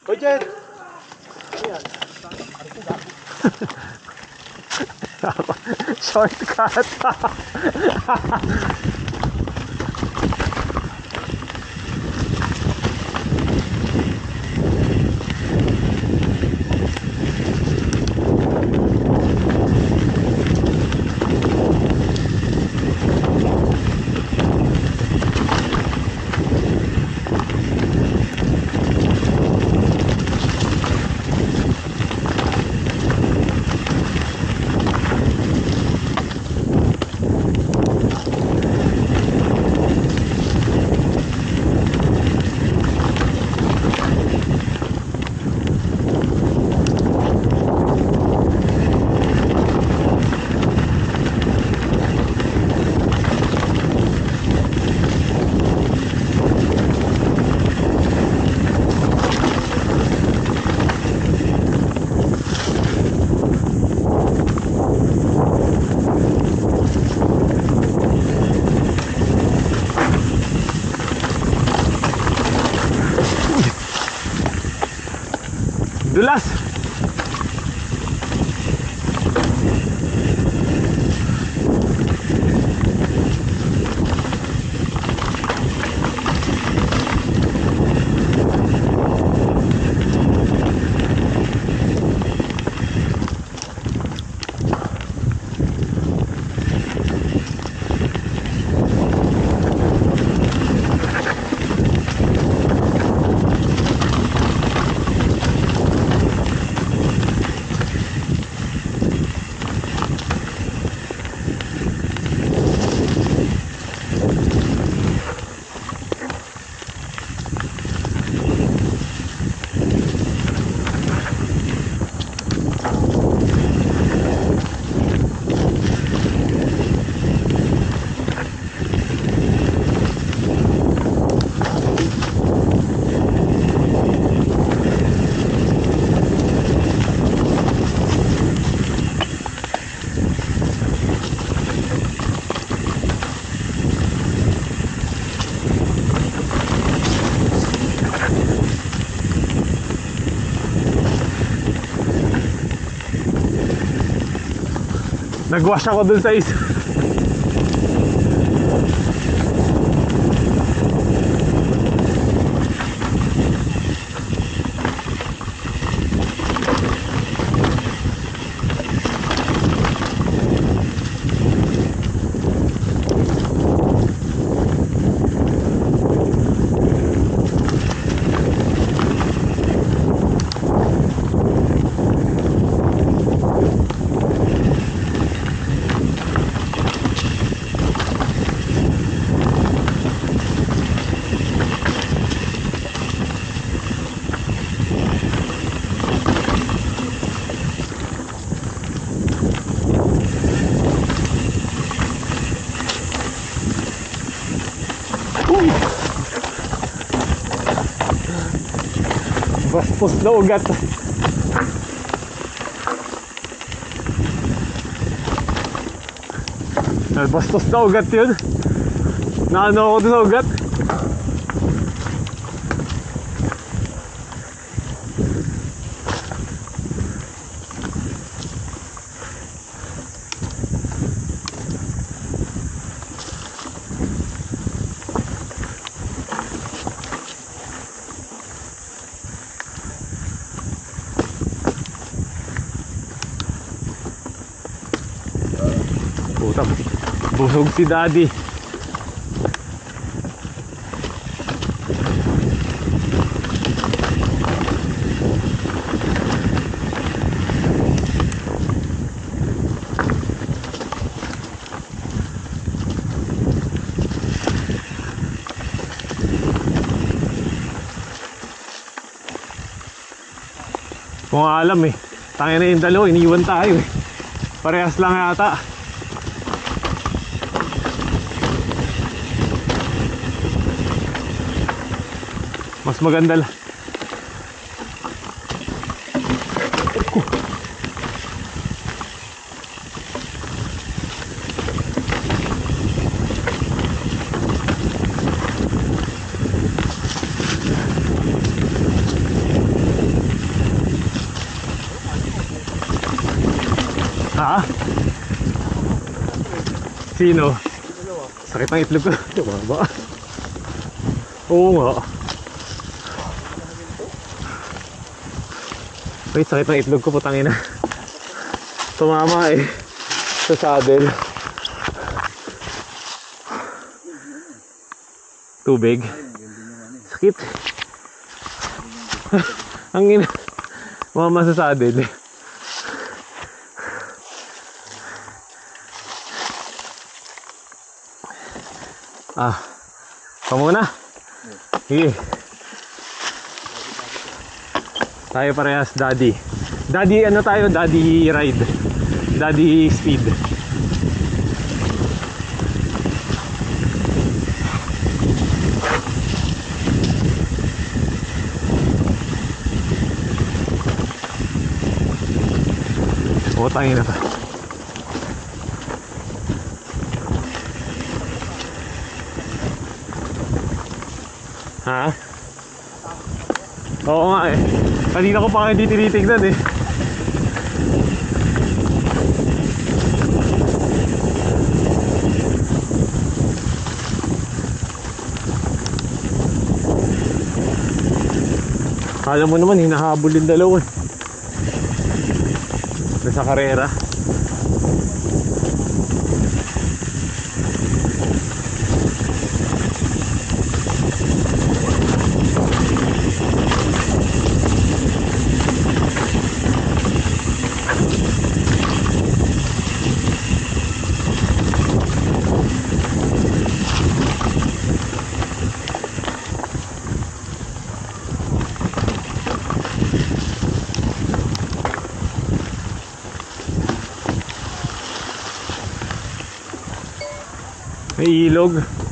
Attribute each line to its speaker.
Speaker 1: Hoy, Jen!
Speaker 2: Shortcut. Dulas. Nagwash ako dun sa isa. Bastos na ugat. Bastos na ugat yun. Naano ako dun sa ugat. Busog si Daddy. Kung alam eh, tangin na yung dalawa, iniwan tayo eh. Parehas lang yata. Mas maganda lang. Ha? Sino? Sakit ng itlog ko. Tumaba. Oo nga. Wait, sakit ng itlog ko, putangin na. Tumama eh. Sa saddle. Tubig. Sakit. Ang ina. Mama sa saddle. Ah. Pamuna. Sige. Tayo parehas, daddy. Daddy, ano tayo? Daddy ride. Daddy speed. O, tayo na pa. Ha? Oo nga eh. Kanina ko pa hindi tinitignan eh. Alam mo naman, hinahabol yung dalawa eh. Nasa karera. May ilog.